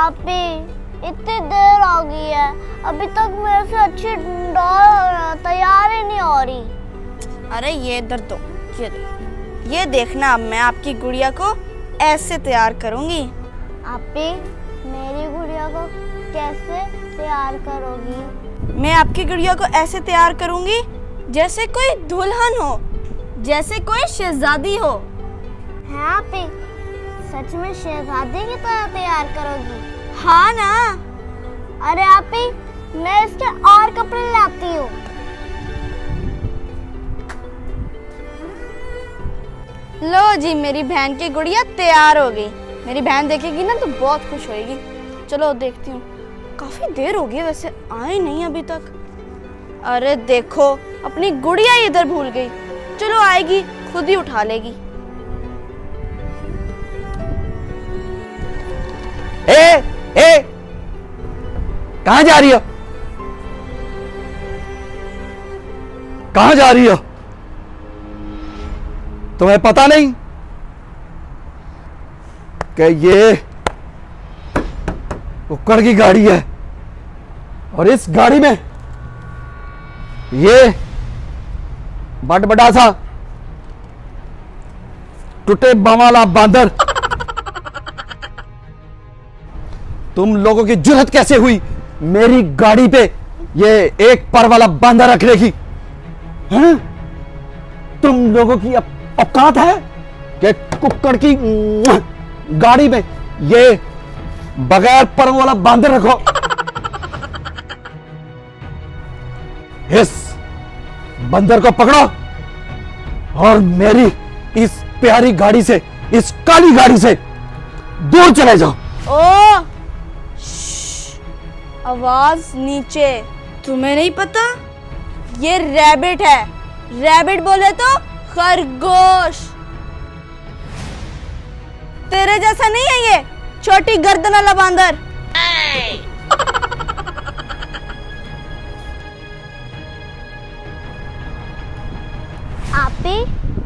आपी इतनी देर हो गई है, अभी तक मेरे से अच्छी तैयार ही नहीं हो रही। अरे ये इधर तो ये देखना, अब मैं आपकी गुड़िया को ऐसे तैयार करूंगी। आपी मेरी गुड़िया को कैसे तैयार करोगी? मैं आपकी गुड़िया को ऐसे तैयार करूंगी जैसे कोई दुल्हन हो, जैसे कोई शहजादी हो। है आपी, सच में शहजादी की तरह तैयार करोगी? हाँ ना। अरे आपी मैं इसके और कपड़े लाती हूँ। लो जी, मेरी बहन की गुड़िया तैयार हो गई। मेरी बहन देखेगी ना तो बहुत खुश होएगी। चलो देखती हूँ। काफी देर हो गई, वैसे आए नहीं अभी तक। अरे देखो, अपनी गुड़िया इधर भूल गई। चलो आएगी, खुद ही उठा लेगी। ए, कहाँ जा रही हो? कहाँ जा रही हो? तुम्हें पता नहीं कि ये कुक्कड़ की गाड़ी है और इस गाड़ी में ये बड़ा सा टूटे बाम वाला बांदर। तुम लोगों की जुर्रत कैसे हुई मेरी गाड़ी पे ये एक पर वाला बांदर रखने की? हैं? तुम लोगों की औकात है कि कुक्कड़ की गाड़ी में ये बगैर परों वाला बांदर रखो? इस बंदर को पकड़ो और मेरी इस प्यारी गाड़ी से, इस काली गाड़ी से दूर चले जाओ। ओ, आवाज नीचे। तुम्हें नहीं पता ये रैबिट है। रैबिट बोले तो खरगोश। तेरे जैसा नहीं है ये छोटी गर्दन वाला बांदर। आपी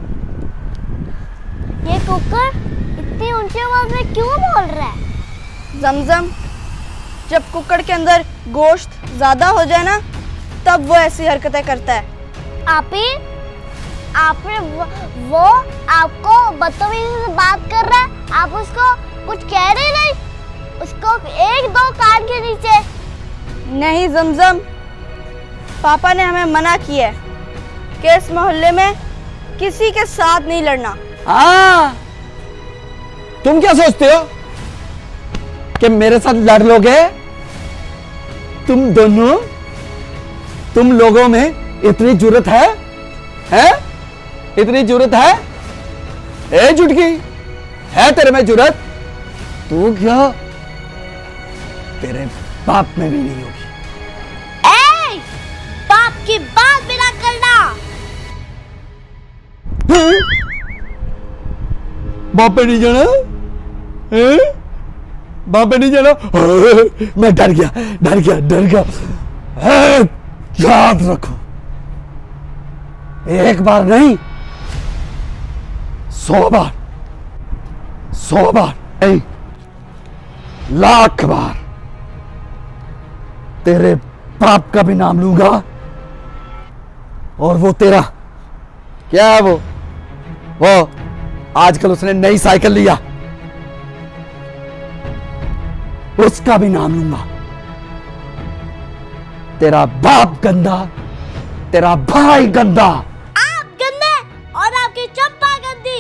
ये कुक्कड़ इतनी ऊंची आवाज में क्यों बोल रहा है? जमजम, जब कुक्कड़ के अंदर गोश्त ज्यादा हो जाए ना, तब वो ऐसी हरकतें करता है। आपी आपने वो आपको बदतमीजी से बात कर रहा है, आप उसको कुछ कह रहे नहीं? उसको एक दो कान के नीचे। नहीं जमजम, पापा ने हमें मना किया है कि इस मोहल्ले में किसी के साथ नहीं लड़ना। हाँ, तुम क्या सोचते हो कि मेरे साथ लड़ लोगे? तुम दोनों, तुम लोगों में इतनी जुर्रत है? हैं? इतनी जुर्रत है? ए जुटकी, है तेरे में जुर्रत? तू क्या तेरे बाप में भी नहीं होगी। ए, बाप की बात भी ना करना। बाप पे नहीं जाना? बाप पे नहीं जाना? मैं डर गया। याद रखो, एक बार नहीं 100 बार नहीं, लाख बार तेरे बाप का भी नाम लूंगा। और वो तेरा क्या है, वो आजकल उसने नई साइकिल लिया, उसका भी नाम लूंगा। तेरा बाप गंदा, तेरा भाई गंदा। आप गंदे और आपकी चप्पा गंदी।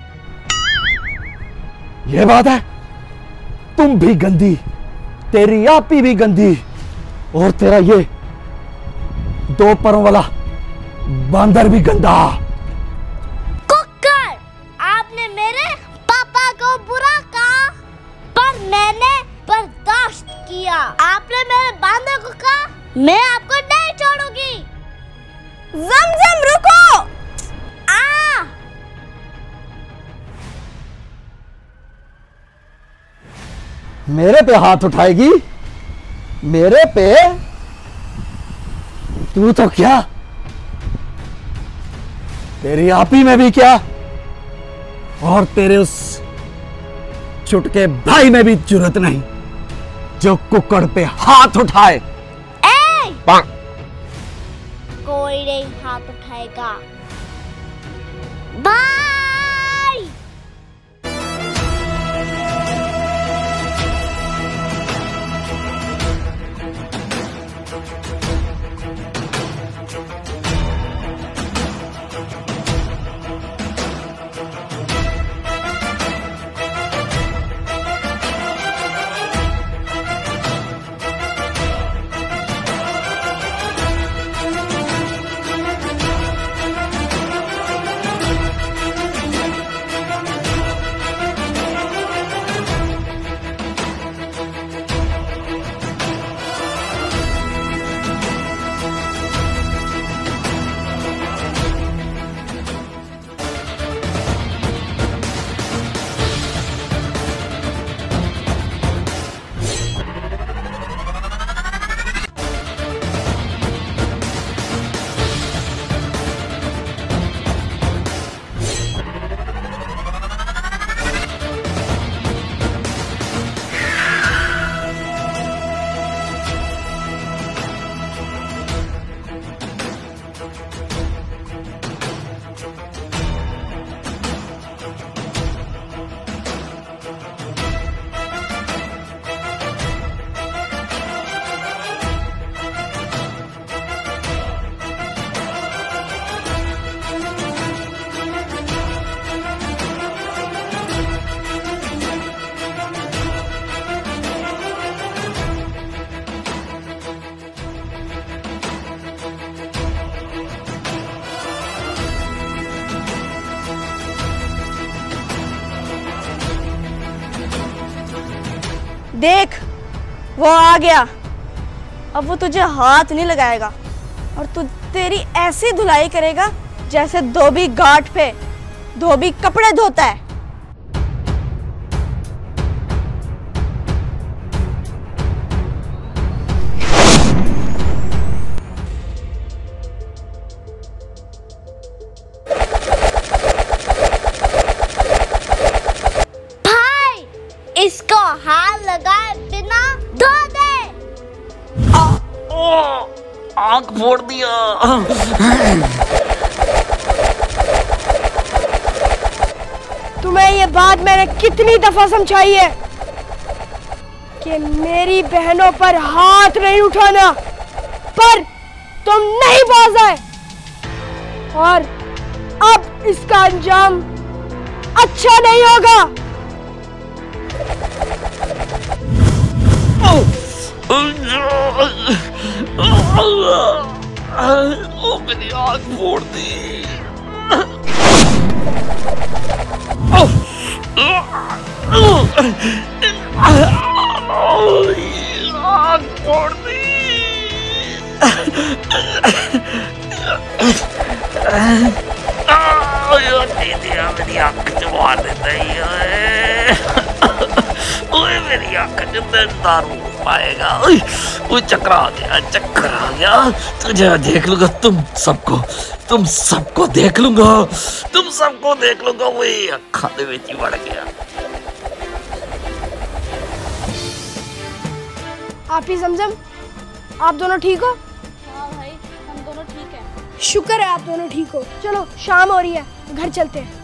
ये बात है, तुम भी गंदी, तेरी आपी भी गंदी, और तेरा ये 2 परों वाला बांदर भी गंदा। कुक्कड़, आपने मेरे पापा को बुरा कहा, पर मैंने बर्दाश्त किया। आपने मेरे बांदर को कहा, मैं आपको नहीं छोड़ूंगी। जमजम रुको। मेरे पे हाथ उठाएगी? मेरे पे? तू तो क्या, तेरी आपी में भी क्या, और तेरे उस छुटके भाई में भी जुर्रत नहीं। जो कुकड़ पे हाथ उठाए कोई नहीं हाथ उठाएगा। बाय। देख वो आ गया। अब वो तुझे हाथ नहीं लगाएगा और तू तेरी ऐसी धुलाई करेगा जैसे धोबी घाट पे धोबी कपड़े धोता है। इसको हाथ लगाए बिना धो दे। आंख फोड़ दिया। तुम्हें ये बात मैंने कितनी दफा समझाई है कि मेरी बहनों पर हाथ नहीं उठाना, पर तुम नहीं बाज आए और अब इसका अंजाम अच्छा नहीं होगा। मेरी आंख फोड़ दी। आंख फोड़ दी। मेरी आंख मार देता है। ओए मेरी आंख दारू पाएगा। ओए चक्कर आ गया। तुझे देख लूंगा, तुम सबको देख लूंगा। वही अखा दे विच ही बढ़ गया। आप ही समझम, आप दोनों ठीक हो? हाँ भाई, हम दोनों ठीक हैं। शुक्र है आप दोनों ठीक हो। चलो शाम हो रही है, घर चलते हैं।